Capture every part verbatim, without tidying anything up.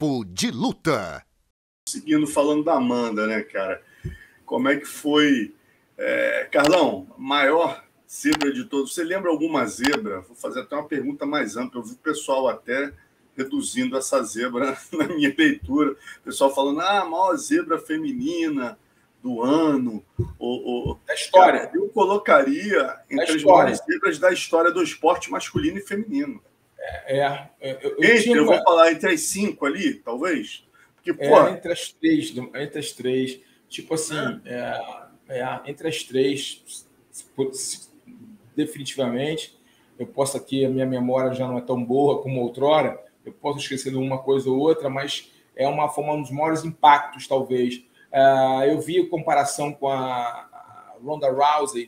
Papo de Luta. Seguindo falando da Amanda, né, cara? Como é que foi... É... Carlão, maior zebra de todos. Você lembra alguma zebra? Vou fazer até uma pergunta mais ampla. Eu vi o pessoal até reduzindo essa zebra na minha leitura. O pessoal falando, ah, a maior zebra feminina do ano. Ou, ou... Da história. Cara, eu colocaria entre as maiores zebras da história do esporte masculino e feminino. É, é, eu, eu, entre, tinha eu uma... vou falar entre as cinco ali, talvez. Porque, é, pô... entre as três, entre as três. Tipo assim, é. É, é, entre as três, definitivamente. Eu posso aqui, a minha memória já não é tão boa como outrora, eu posso esquecer de uma coisa ou outra, mas é uma, foi um dos maiores impactos, talvez. Uh, eu vi a comparação com a Ronda Rousey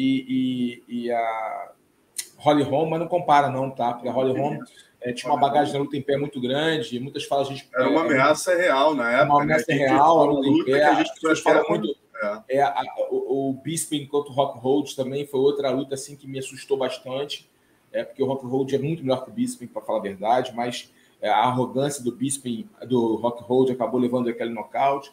e, e, e a Holly Holm, mas não compara não, tá? Porque a Holly Holm é, tinha uma bagagem na luta em pé muito grande, muitas falam a gente... Era uma é, ameaça é, real na época, uma ameaça né? real, a luta em pé, que a gente as pessoas falam muito... É. É, a, o, o Bisping contra o Rockhold também foi outra luta assim, que me assustou bastante, é, porque o Rockhold é muito melhor que o Bisping, para falar a verdade, mas é, a arrogância do Bisping, do Rockhold, acabou levando aquele nocaute.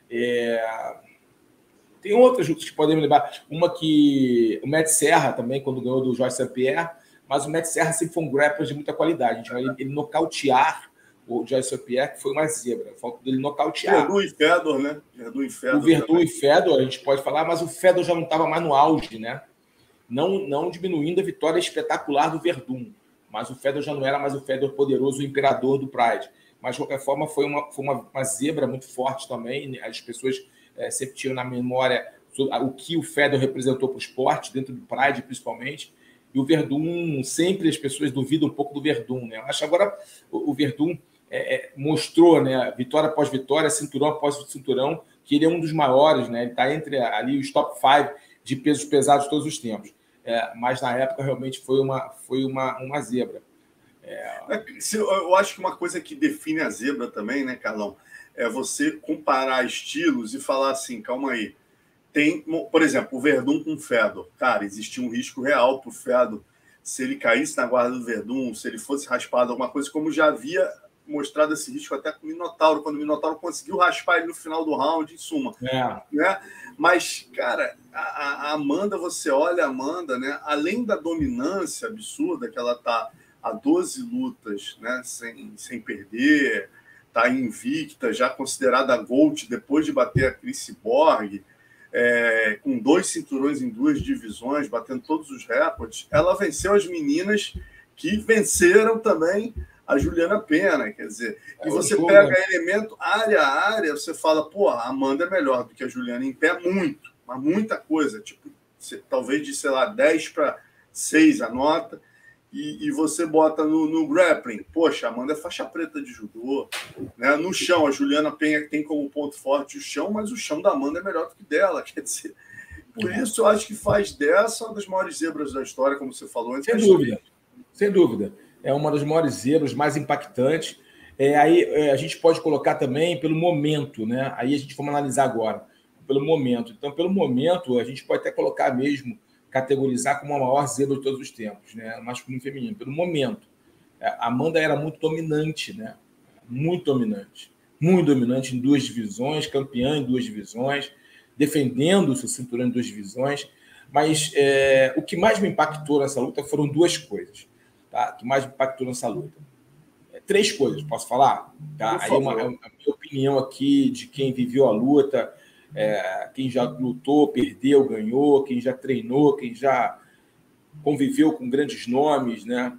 É... Tem outras lutas que podemos lembrar. Uma que o Matt Serra também, quando ganhou do Georges Saint-Pierre, mas o Matt Serra sempre foi um grappler de muita qualidade. A gente vai ele, ele nocautear o Georges Saint-Pierre, que foi uma zebra. Falta dele nocautear. Verdun e Fedor, né? Verdun e Fedor. O Verdun e Fedor, a gente pode falar, mas o Fedor já não estava mais no auge, né? Não, não diminuindo a vitória espetacular do Verdun, mas o Fedor já não era mais o Fedor poderoso, o imperador do Pride. Mas, de qualquer forma, foi uma, foi uma, uma zebra muito forte também. As pessoas é, sempre tinham na memória o que o Fedor representou para o esporte, dentro do Pride, principalmente. E o Verdun, sempre as pessoas duvidam um pouco do Verdun, né? Eu acho que agora o, o Verdun é, é, mostrou, né, vitória após vitória, cinturão após cinturão, que ele é um dos maiores, né? Ele está entre ali os top cinco de pesos pesados de todos os tempos. É, mas, na época, realmente foi uma, foi uma, uma zebra. É... Eu acho que uma coisa que define a zebra também, né, Carlão, é você comparar estilos e falar assim, calma aí, tem, por exemplo, o Verdun com o Fedor. Cara, existia um risco real para o Fedor, se ele caísse na guarda do Verdun, se ele fosse raspado, alguma coisa, como já havia mostrado esse risco até com o Minotauro, quando o Minotauro conseguiu raspar ele no final do round, em suma. É. Né? Mas, cara, a, a Amanda, você olha a Amanda, né? Além da dominância absurda que ela tá há doze lutas, né? sem, sem perder, tá invicta, já considerada Gold depois de bater a Cris Borg, é, com dois cinturões em duas divisões, batendo todos os recordes, ela venceu as meninas que venceram também a Juliana Pena, quer dizer, é, e você pega né? elemento área a área, você fala, pô, a Amanda é melhor do que a Juliana em pé, muito, mas muita coisa, tipo, talvez de, sei lá, dez para seis a nota, e, e você bota no, no grappling, poxa, a Amanda é faixa preta de judô, né? No chão, a Juliana Penha tem como ponto forte o chão, mas o chão da Amanda é melhor do que dela, quer dizer, por isso eu acho que faz dessa uma das maiores zebras da história, como você falou. Entre sem dúvida, sem dúvida. É uma das maiores zebras, mais impactantes. É, aí é, a gente pode colocar também pelo momento, né? Aí a gente vamos analisar agora, pelo momento. Então, pelo momento, a gente pode até colocar mesmo, categorizar como a maior zebra de todos os tempos, né? Masculino e feminino, pelo momento. A Amanda era muito dominante, né? Muito dominante. Muito dominante em duas divisões, campeã em duas divisões, defendendo o seu cinturão em duas divisões. Mas é, o que mais me impactou nessa luta foram duas coisas. Tá? Que mais impactou nessa luta. É, três coisas, posso falar? Tá? Aí uma, a minha opinião aqui de quem viveu a luta, é, quem já lutou, perdeu, ganhou, quem já treinou, quem já conviveu com grandes nomes, né?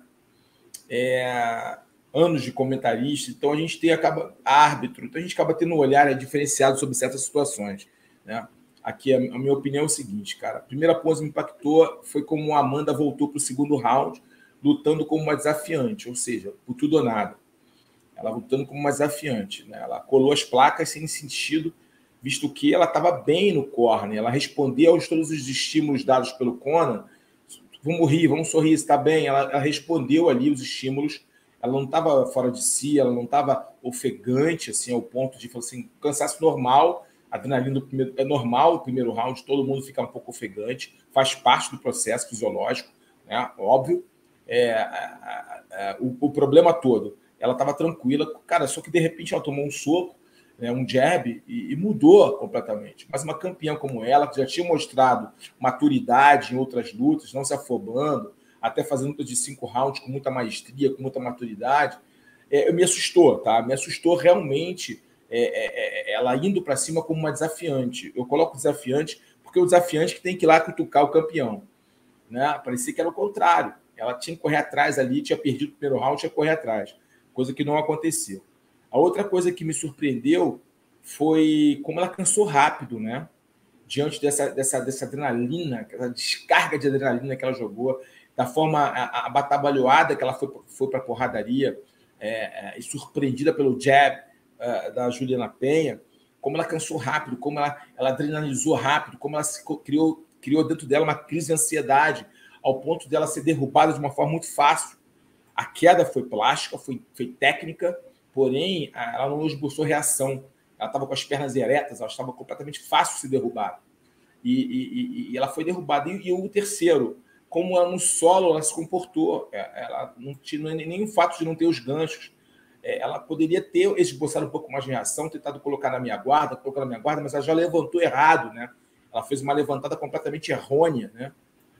É, anos de comentarista. Então, a gente tem, acaba, árbitro, então a gente acaba tendo um olhar é, diferenciado sobre certas situações. Né? Aqui, a, a minha opinião é o seguinte, cara. A primeira coisa que me impactou foi como a Amanda voltou para o segundo round, lutando como uma desafiante, ou seja, por tudo ou nada. Ela lutando como uma desafiante. Né? Ela colou as placas sem sentido, visto que ela estava bem no corner. Ela respondeu aos todos os estímulos dados pelo Conor. Vamos rir, vamos sorrir, está bem. Ela, ela respondeu ali os estímulos. Ela não estava fora de si, ela não estava ofegante, assim, ao ponto de falar assim, cansaço normal, adrenalina do primeiro, é normal o primeiro round, todo mundo fica um pouco ofegante, faz parte do processo fisiológico, né? Óbvio. É, é, é, o, o problema todo ela estava tranquila. Cara, só que de repente ela tomou um soco, né, um jab, e, e mudou completamente. Mas uma campeã como ela, que já tinha mostrado maturidade em outras lutas, não se afobando, até fazendo lutas de cinco rounds com muita maestria, com muita maturidade, é, me assustou, tá? Me assustou realmente é, é, ela indo para cima como uma desafiante. Eu coloco desafiante porque o desafiante que tem que ir lá cutucar o campeão, né? Parecia que era o contrário. Ela tinha que correr atrás ali, tinha perdido o primeiro round, tinha que correr atrás, coisa que não aconteceu. A outra coisa que me surpreendeu foi como ela cansou rápido, né? Diante dessa, dessa, dessa adrenalina, essa descarga de adrenalina que ela jogou, da forma, a, a batabalhoada que ela foi, foi para a porradaria, é, é, e surpreendida pelo jab é, da Juliana Penha, como ela cansou rápido, como ela, ela adrenalizou rápido, como ela se criou, criou dentro dela uma crise de ansiedade, ao ponto dela ser derrubada de uma forma muito fácil. A queda foi plástica, foi, foi técnica, porém, ela não esboçou reação. Ela estava com as pernas eretas, ela estava completamente fácil de ser derrubada. E, e, e ela foi derrubada. E, e o terceiro, como ela no solo ela se comportou, ela não tinha nem o fato de não ter os ganchos. Ela poderia ter esboçado um pouco mais de reação, tentado colocar na minha guarda, colocar na minha guarda, mas ela já levantou errado, né? Ela fez uma levantada completamente errônea, né?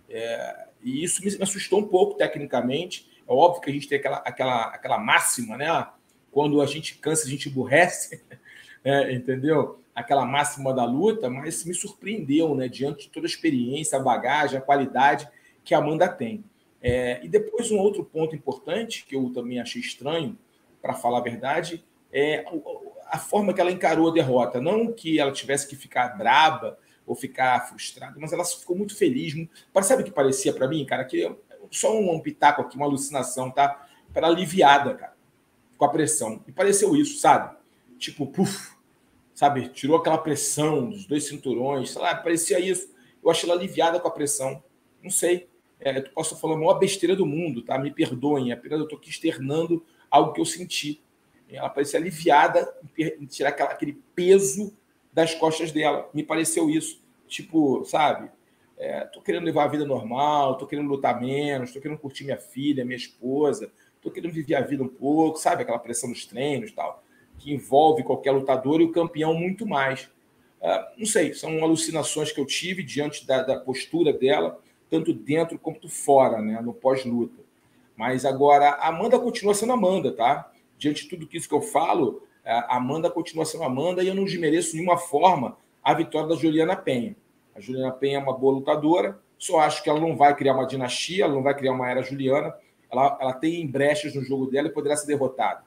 É, e isso me assustou um pouco tecnicamente. É óbvio que a gente tem aquela, aquela, aquela máxima, né? Quando a gente cansa, a gente emburrece, é, entendeu? Aquela máxima da luta, mas me surpreendeu, né? Diante de toda a experiência, a bagagem, a qualidade que a Amanda tem. É, e depois um outro ponto importante, que eu também achei estranho, para falar a verdade, é a forma que ela encarou a derrota. Não que ela tivesse que ficar braba ou ficar frustrada, mas ela ficou muito feliz. Sabe o que parecia para mim, cara? Que só um pitaco aqui, uma alucinação, tá? Para aliviada, cara, com a pressão. E pareceu isso, sabe? Tipo, puf, sabe? Tirou aquela pressão dos dois cinturões, sei lá, parecia isso. Eu achei ela aliviada com a pressão. Não sei. É, eu posso falar a maior besteira do mundo, tá? Me perdoem, apenas eu estou aqui externando algo que eu senti. Ela parecia aliviada em tirar aquela, aquele peso das costas dela. Me pareceu isso. Tipo, sabe? É, tô querendo levar a vida normal, tô querendo lutar menos, tô querendo curtir minha filha, minha esposa, tô querendo viver a vida um pouco, sabe? Aquela pressão dos treinos e tal, que envolve qualquer lutador e o campeão muito mais. É, não sei, são alucinações que eu tive diante da, da postura dela, tanto dentro quanto fora, né? No pós-luta. Mas agora, a Amanda continua sendo Amanda, tá? Diante de tudo isso que eu falo, a Amanda continua sendo Amanda e eu não desmereço de nenhuma forma a vitória da Juliana Penha. A Juliana Penha é uma boa lutadora, só acho que ela não vai criar uma dinastia, ela não vai criar uma era Juliana, ela, ela tem brechas no jogo dela e poderá ser derrotada.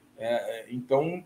É, então,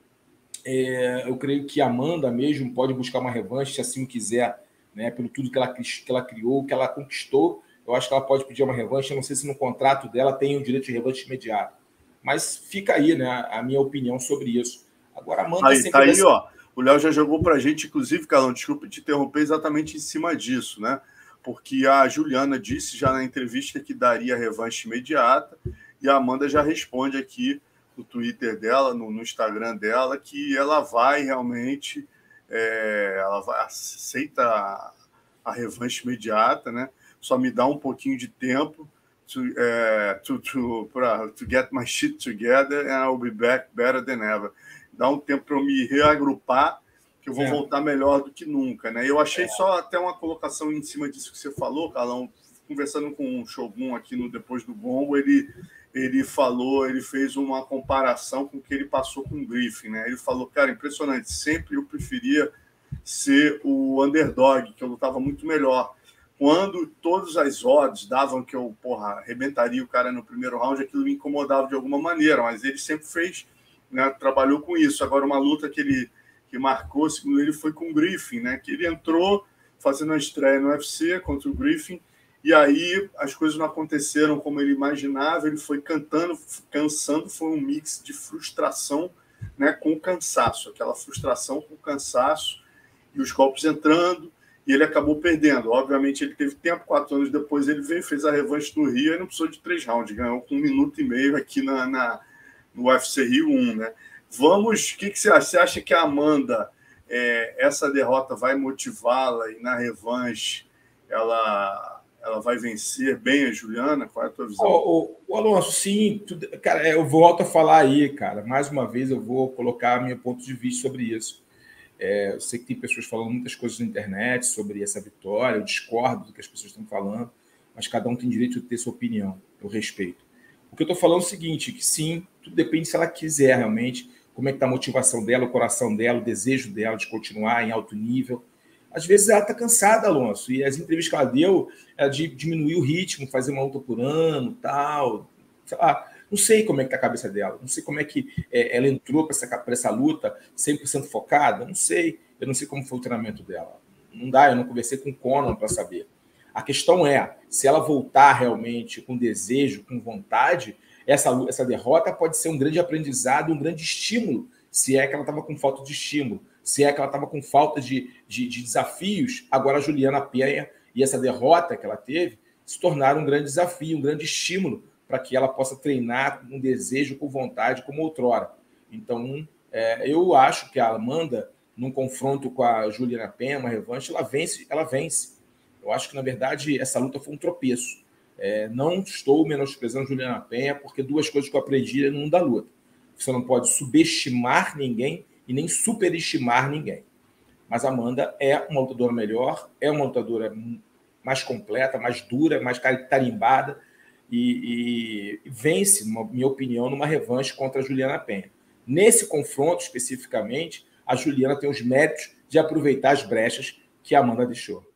é, eu creio que a Amanda mesmo pode buscar uma revanche, se assim quiser, né, pelo tudo que ela, que ela criou, que ela conquistou. Eu acho que ela pode pedir uma revanche. Eu não sei se no contrato dela tem o direito de revanche imediato. Mas fica aí, né, a minha opinião sobre isso. Agora, a Amanda aí, sempre... Tá aí, ser... ó. O Léo já jogou pra gente, inclusive, Carlão, desculpa te interromper, exatamente em cima disso, né? Porque a Juliana disse já na entrevista que daria revanche imediata e a Amanda já responde aqui no Twitter dela, no, no Instagram dela, que ela vai realmente... É, ela vai, aceita a, a revanche imediata, né? Só me dá um pouquinho de tempo to, uh, to, to, pra, to get my shit together and I'll be back better than ever. Dá um tempo para eu me reagrupar, que eu vou é. voltar melhor do que nunca, né? Eu achei é. só até uma colocação em cima disso que você falou, Carlão, conversando com o Shogun aqui no Depois do Gongo, ele, ele falou, ele fez uma comparação com o que ele passou com o Griffin, né? Ele falou, cara, impressionante, sempre eu preferia ser o underdog, que eu lutava muito melhor. Quando todas as odds davam que eu, porra, arrebentaria o cara no primeiro round, aquilo me incomodava de alguma maneira, mas ele sempre fez, né, trabalhou com isso. Agora, uma luta que ele que marcou, segundo ele, foi com o Griffin, né, que ele entrou fazendo a estreia no U F C contra o Griffin, e aí as coisas não aconteceram como ele imaginava, ele foi cantando, cansando, foi um mix de frustração, né, com cansaço, aquela frustração com cansaço, e os golpes entrando, e ele acabou perdendo. Obviamente, ele teve tempo, quatro anos depois ele veio, fez a revanche no Rio, e não precisou de três rounds, ganhou com um minuto e meio aqui na, na, no U F C Rio um, né? Vamos, o que, que você acha? Você acha que a Amanda, é, essa derrota vai motivá-la e na revanche ela, ela vai vencer bem a Juliana? Qual é a tua visão? O, o, o Alonso, sim. Tudo, cara, eu volto a falar aí, cara. Mais uma vez eu vou colocar meu ponto de vista sobre isso. É, eu sei que tem pessoas falando muitas coisas na internet sobre essa vitória, eu discordo do que as pessoas estão falando, mas cada um tem direito de ter sua opinião, eu respeito. O que eu estou falando é o seguinte, que sim, tudo depende se ela quiser realmente, como é que está a motivação dela, o coração dela, o desejo dela de continuar em alto nível. Às vezes ela está cansada, Alonso, e as entrevistas que ela deu é de diminuir o ritmo, fazer uma luta por ano, tal, sei lá. Não sei como é que está a cabeça dela, não sei como é que é, ela entrou para essa, essa luta cem por cento focada, não sei. Eu não sei como foi o treinamento dela. Não dá, eu não conversei com o Conor para saber. A questão é, se ela voltar realmente com desejo, com vontade, essa, essa derrota pode ser um grande aprendizado, um grande estímulo, se é que ela estava com falta de estímulo, se é que ela estava com falta de, de, de desafios. Agora a Juliana Penha e essa derrota que ela teve se tornaram um grande desafio, um grande estímulo para que ela possa treinar com desejo, com vontade, como outrora. Então, é, eu acho que a Amanda, num confronto com a Juliana Penha, uma revanche, ela vence, ela vence. Eu acho que, na verdade, essa luta foi um tropeço. É, não estou menosprezando a Juliana Penha, porque duas coisas que eu aprendi no mundo da luta. Você não pode subestimar ninguém e nem superestimar ninguém. Mas a Amanda é uma lutadora melhor, é uma lutadora mais completa, mais dura, mais tarimbada, E, e vence, na minha opinião, numa revanche contra a Juliana Penha. Nesse confronto, especificamente, a Juliana tem os méritos de aproveitar as brechas que a Amanda deixou.